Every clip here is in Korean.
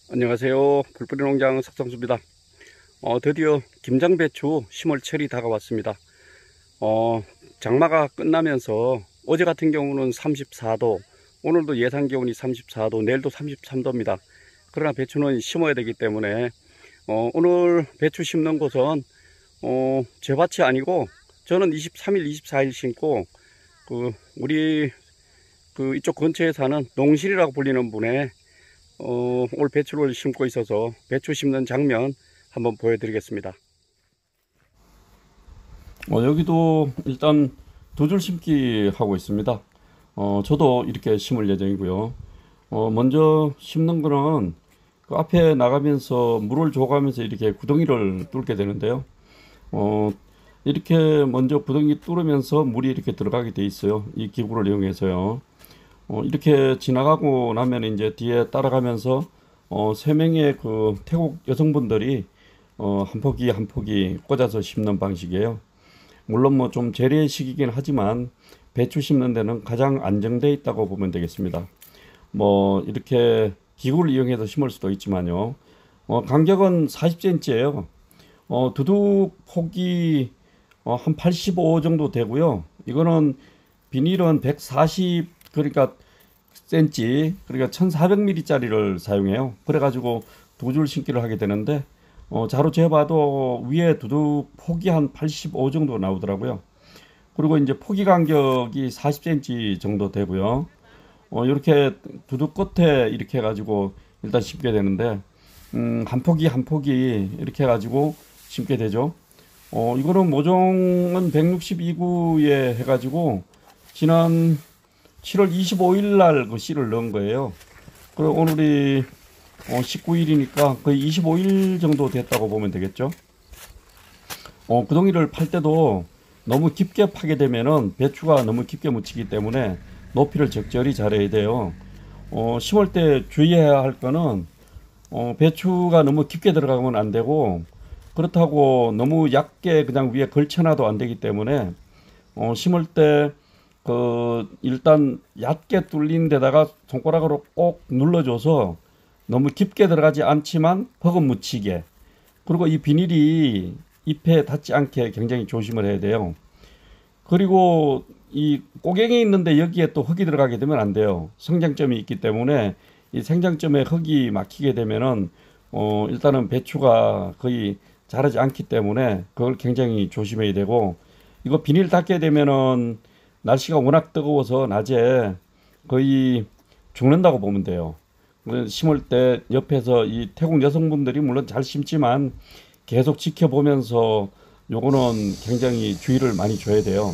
안녕하세요. 불뿌리 농장 석성수입니다. 드디어 김장배추 심을철이 다가왔습니다. 장마가 끝나면서 어제 같은 경우는 34도, 오늘도 예상 기온이 34도, 내일도 33도입니다. 그러나 배추는 심어야 되기 때문에 오늘 배추 심는 곳은 제 밭이 아니고 저는 23일, 24일 심고 우리 이쪽 근처에 사는 농실이라고 불리는 분의 올 배추를 심고 있어서 배추 심는 장면 한번 보여드리겠습니다. 여기도 일단 두 줄 심기 하고 있습니다. 저도 이렇게 심을 예정이고요. 먼저 심는 거는 그 앞에 나가면서 물을 줘가면서 이렇게 구덩이를 뚫게 되는데요. 이렇게 먼저 구덩이 뚫으면서 물이 이렇게 들어가게 돼 있어요. 이 기구를 이용해서요. 이렇게 지나가고 나면 이제 뒤에 따라가면서 세 명의 그 태국 여성분들이 한 포기 한 포기 꽂아서 심는 방식이에요. 물론 뭐 좀 재래식이긴 하지만 배추 심는 데는 가장 안정되어 있다고 보면 되겠습니다. 뭐 이렇게 기구를 이용해서 심을 수도 있지만요. 간격은 40cm예요. 두둑 폭이 한 85 정도 되고요. 이거는 비닐은 140 그러니까 cm 그러니까 1400mm 짜리를 사용해요. 그래가지고 두 줄 심기를 하게 되는데 자로 재봐도 위에 두둑 폭이 한 85 정도 나오더라고요. 그리고 이제 포기 간격이 40cm 정도 되고요. 이렇게 두둑 끝에 이렇게 해가지고 일단 심게 되는데 한 포기 한 포기 이렇게 해가지고 심게 되죠. 이거는 모종은 162구에 해가지고 지난 7월 25일 날 그 씨를 넣은 거예요. 그리고 오늘이 19일이니까 거의 25일 정도 됐다고 보면 되겠죠. 구덩이를 팔 때도 너무 깊게 파게 되면은 배추가 너무 깊게 묻히기 때문에 높이를 적절히 잘해야 돼요. 심을 때 주의해야 할 거는 배추가 너무 깊게 들어가면 안 되고, 그렇다고 너무 얕게 그냥 위에 걸쳐놔도 안 되기 때문에 심을 때 일단 얕게 뚫린 데다가 손가락으로 꼭 눌러줘서 너무 깊게 들어가지 않지만 허금 묻히게, 그리고 이 비닐이 잎에 닿지 않게 굉장히 조심을 해야 돼요. 그리고 이 꼬갱이 있는데 여기에 또 흙이 들어가게 되면 안 돼요. 성장점이 있기 때문에 이 생장점에 흙이 막히게 되면은 일단은 배추가 거의 자라지 않기 때문에 그걸 굉장히 조심해야 되고, 이거 비닐 닫게 되면은 날씨가 워낙 뜨거워서 낮에 거의 죽는다고 보면 돼요. 심을 때 옆에서 이 태국 여성분들이 물론 잘 심지만 계속 지켜보면서 요거는 굉장히 주의를 많이 줘야 돼요.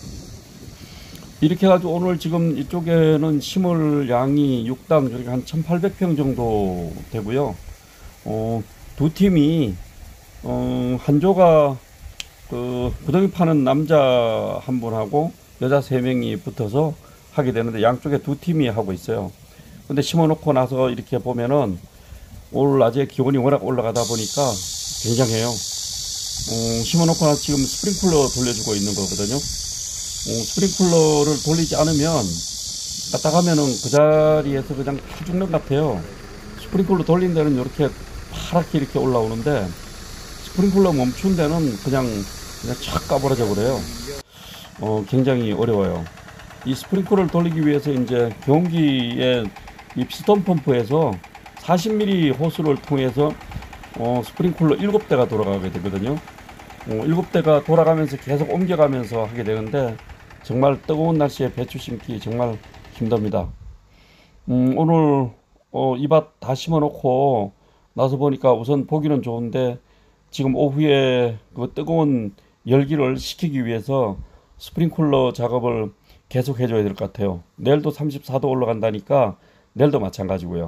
이렇게 해가지고 오늘 지금 이쪽에는 심을 양이 6당 그러니까 한 1800평 정도 되고요. 두 팀이 한 조가 그 구덩이 파는 남자 한 분하고 여자 3명이 붙어서 하게 되는데 양쪽에 두 팀이 하고 있어요. 근데 심어 놓고 나서 이렇게 보면은 올 낮에 기온이 워낙 올라가다 보니까 굉장해요. 심어 놓고 나서 지금 스프링클러 돌려주고 있는 거거든요. 스프링클러를 돌리지 않으면 까딱하면은 그 자리에서 그냥 타 죽는 것 같아요. 스프링클러 돌린 데는 이렇게 파랗게 이렇게 올라오는데 스프링클러 멈춘 데는 그냥 착 까버려져 버려요. 굉장히 어려워요. 이 스프링클러를 돌리기 위해서 이제 경운기에 이 피스톤 펌프에서 40mm 호스를 통해서 스프링클러 7대가 돌아가게 되거든요. 7대가 돌아가면서 계속 옮겨가면서 하게 되는데 정말 뜨거운 날씨에 배추 심기 정말 힘듭니다. 오늘 이 밭 다 심어 놓고 나서 보니까 우선 보기는 좋은데 지금 오후에 그 뜨거운 열기를 식히기 위해서 스프링클러 작업을 계속 해줘야 될 것 같아요. 내일도 34도 올라간다니까 내일도 마찬가지고요.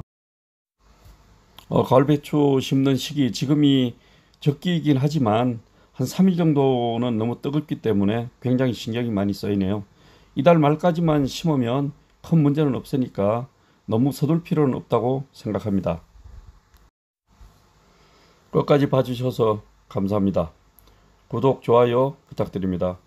가을 배추 심는 시기 지금이 적기이긴 하지만 한 3일 정도는 너무 뜨겁기 때문에 굉장히 신경이 많이 쓰이네요. 이달 말까지만 심으면 큰 문제는 없으니까 너무 서둘 필요는 없다고 생각합니다. 끝까지 봐주셔서 감사합니다. 구독, 좋아요 부탁드립니다.